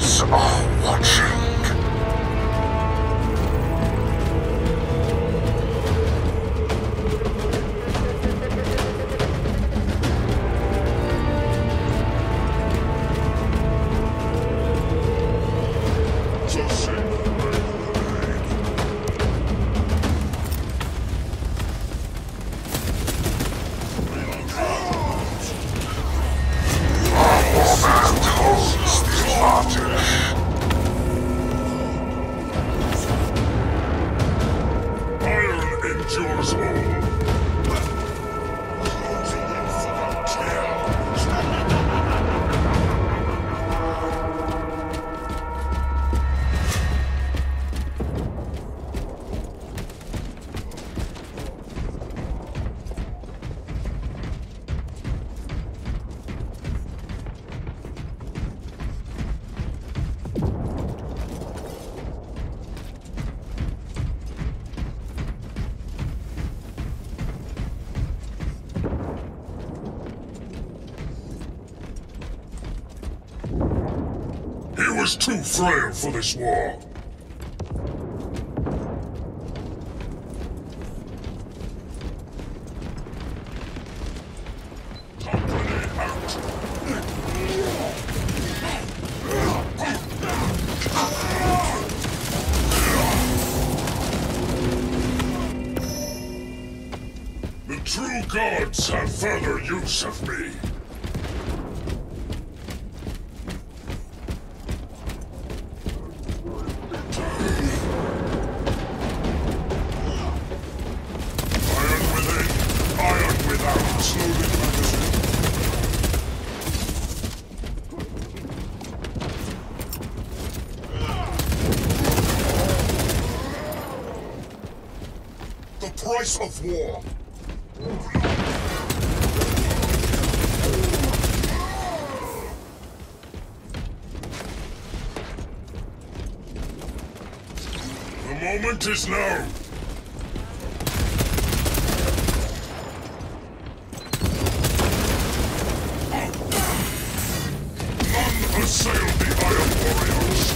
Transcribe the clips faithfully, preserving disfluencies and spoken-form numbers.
gods are watching. He was too frail for this war. Company out. The true gods have further use of me. Price of war. The moment is now. None assail the Iron Warriors.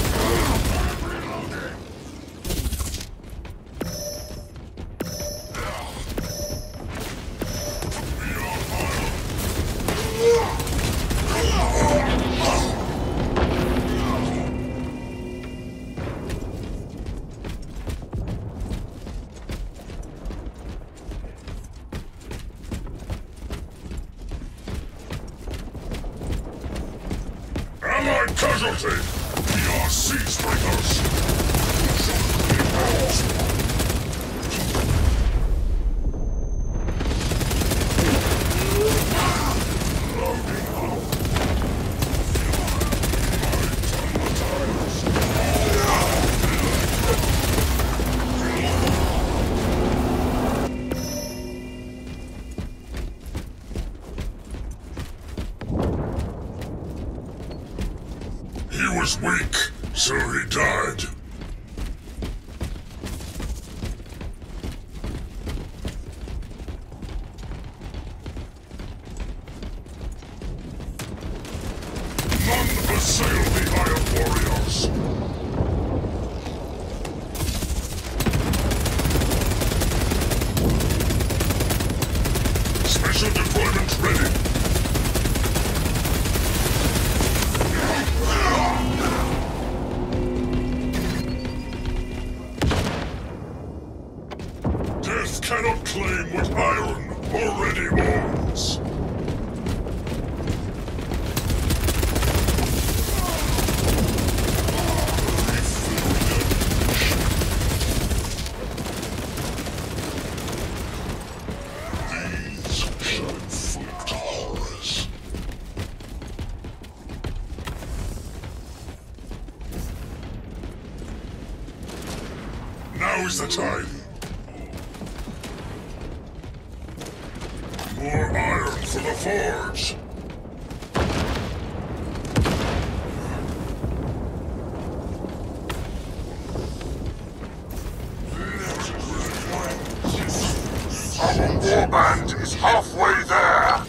Allied casualty! We are siege breakers! He was weak, so he died. None assail the Iron Warriors. Special deployment ready. Death cannot claim what iron already owns. These shall inflict horrors. Now is the time. More iron for the forge! Our warband is halfway there!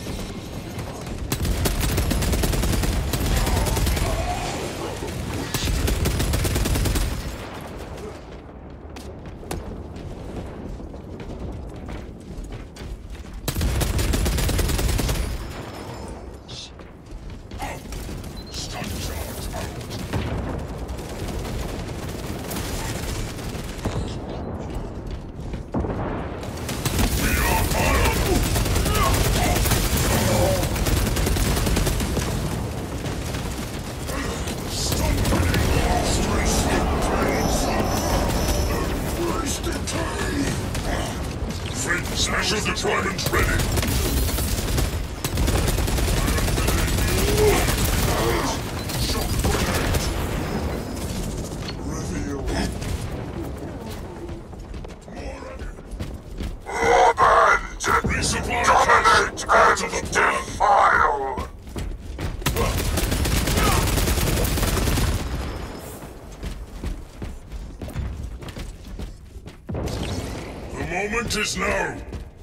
Special deployment ready. Shock grenade. Reveal. More Orband! Resupply dominate and defile! The moment is now!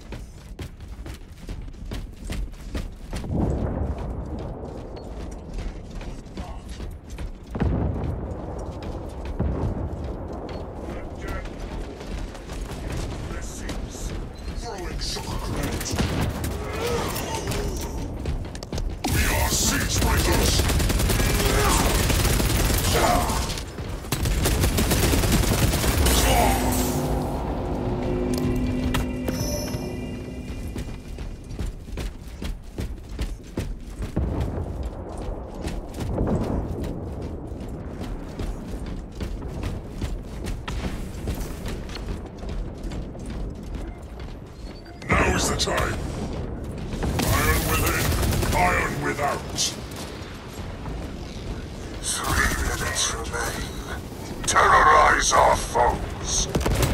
Throwing shock grenade. We are siege breakers! Now is the time. Iron within, iron without. Three minutes remain. Terrorize our foes.